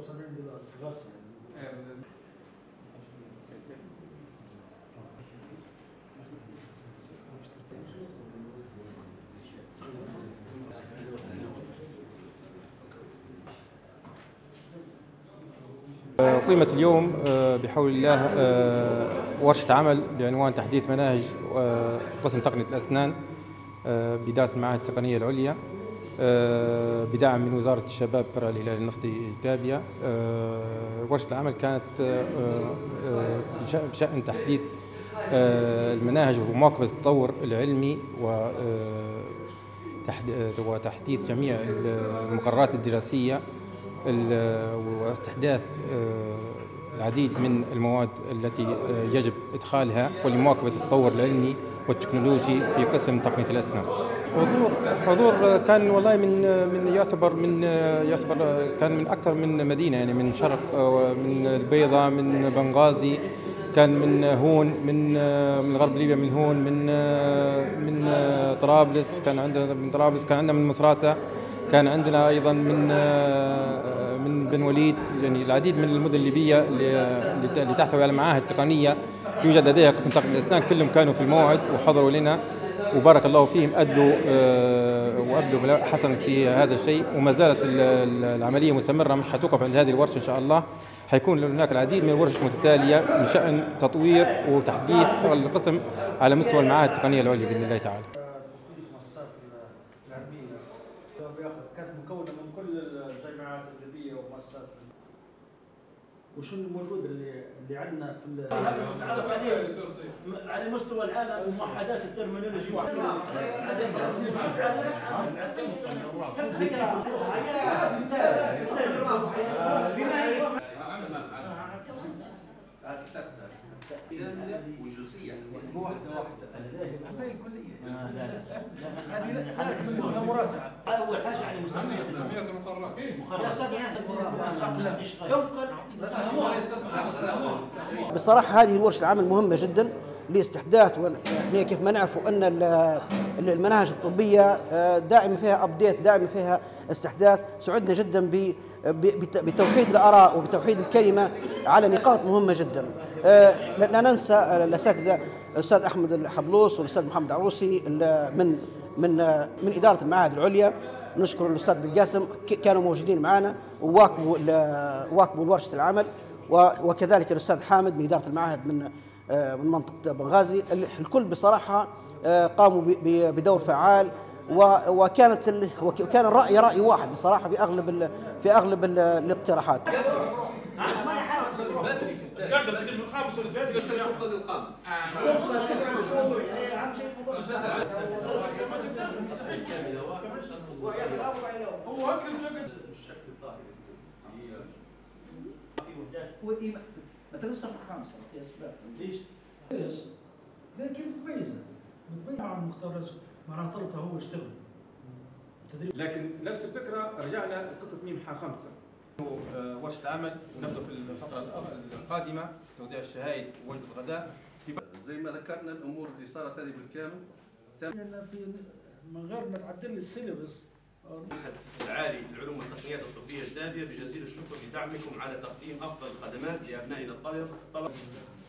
$75 في غرسة. قيمة اليوم بحول الله ورشة عمل بعنوان تحديث مناهج قسم تقنية الأسنان بإدارة المعاهد التقنية العليا بدعم من وزارة الشباب فرع الهلال النفطي جابية. ورشة العمل كانت بشأن تحديث المناهج ومواكبة التطور العلمي وتحديث جميع المقررات الدراسية واستحداث العديد من المواد التي يجب إدخالها ولمواكبة التطور العلمي والتكنولوجي في قسم تقنية الأسنان. حضور كان والله يعتبر كان من أكثر من مدينة، يعني من شرق، من البيضة، من بنغازي، كان من هون، من غرب ليبيا، من هون، من طرابلس، كان عندنا من طرابلس، كان عندنا من مصراتة، كان عندنا أيضا من بن وليد، يعني العديد من المدن الليبية اللي تحتوي على معاهد تقنية يوجد لديها قسم تقنية الأسنان، كلهم كانوا في الموعد وحضروا لنا وبارك الله فيهم، وأبدوا حسنا في هذا الشيء، وما زالت العملية مستمرة، مش حتوقف عند هذه الورشة إن شاء الله. حيكون هناك العديد من الورش متتالية من شأن تطوير وتحديث القسم على مستوى المعاهد التقنية العليا بإذن الله تعالى. كانت مكونة من كل الجامعات الأدبية ومؤسسات. وشو الموجود اللي عندنا في نتعرف عليه على مستوى العالم وموحدات الترمينولوجي. وجزئية واحدة زي الكلية. لا لازم نكون مراجعة. أول حاجة على مسميات المقررات. بصراحة هذه ورشة العمل مهمة جدا لاستحداث، ونحن كيف ما نعرف أن المناهج الطبية دائما فيها أبديت، دائما فيها استحداث. سعدنا جدا بتوحيد الآراء وبتوحيد الكلمة على نقاط مهمة جدا. لا ننسى الأساتذة الأستاذ أحمد الحبلوس والأستاذ محمد عروسي من إدارة المعاهد العليا. نشكر الأستاذ بالقاسم، كانوا موجودين معنا وواكبوا ورشة العمل، وكذلك الأستاذ حامد من إدارة المعاهد من منطقة بنغازي. الكل بصراحة قاموا بدور فعال، وكان الرأي رأي واحد بصراحة في أغلب الاقتراحات. قاعد في الخامس ولا الثالث؟ الفصل الخامس. هو اكل الشخص الظاهري ما تنسى الخامس في اسباب. ليش؟ كيف تميزها؟ مع المختار معناها طلبته هو يشتغل. لكن نفس الفكرة رجعنا لقصة ميم حا 5. ورشة العمل نبدأ في الفترة القادمة توزيع الشهايد ووجبة الغداء. زي ما ذكرنا الأمور اللي صارت هذه بالكامل من غير ما تعدل السيلبس. المعهد العالي للعلوم والتقنيات الطبية جابية بجزيل الشكر لدعمكم على تقديم أفضل الخدمات لأبنائنا الطلبة.